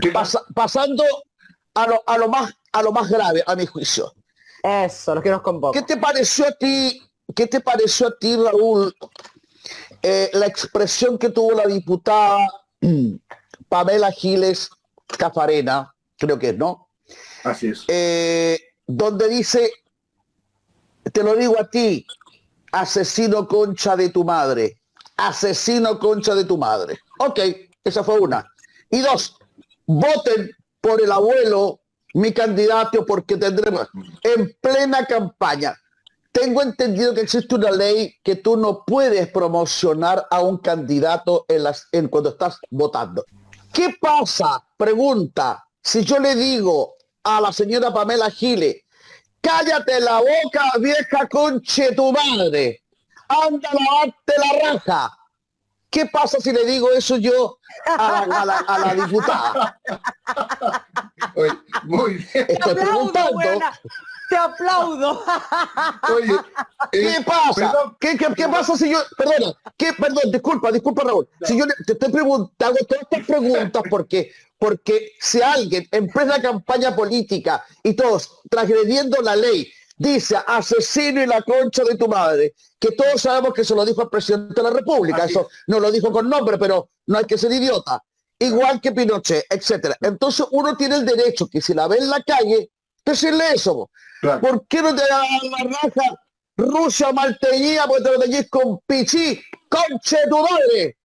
Pasando a lo más grave, a mi juicio. Eso, lo que nos convoca. ¿Qué te pareció a ti, Raúl, la expresión que tuvo la diputada Pamela Giles Cafarena, creo que es, ¿no? Así es. Donde dice, te lo digo a ti, asesino concha de tu madre, asesino concha de tu madre. Ok, esa fue una. Y dos, voten por el abuelo, mi candidato, porque tendremos en plena campaña. Tengo entendido que existe una ley que tú no puedes promocionar a un candidato cuando estás votando. ¿Qué pasa? Pregunta, si yo le digo a la señora Pamela Giles, cállate la boca, vieja conche tu madre, anda a lavarte la raja. ¿Qué pasa si le digo eso yo a la diputada? Oye, muy bien. Estoy preguntando. Buena. Te aplaudo. Oye, ¿Qué pasa? ¿Qué pasa si yo... Perdona, perdón, disculpa Raúl. Si yo te estoy preguntando todas estas preguntas porque si alguien en plena campaña política y todos transgrediendo la ley dice asesino y la concha de tu madre, que todos sabemos que se lo dijo al presidente de la República, así eso no lo dijo con nombre, pero no hay que ser idiota, igual que Pinochet, etcétera. Entonces uno tiene el derecho que si la ve en la calle, decirle eso. Claro. ¿Por qué no te da la raja Rusia malteñida porque te lo teñís con pichí? ¡Conche tu madre!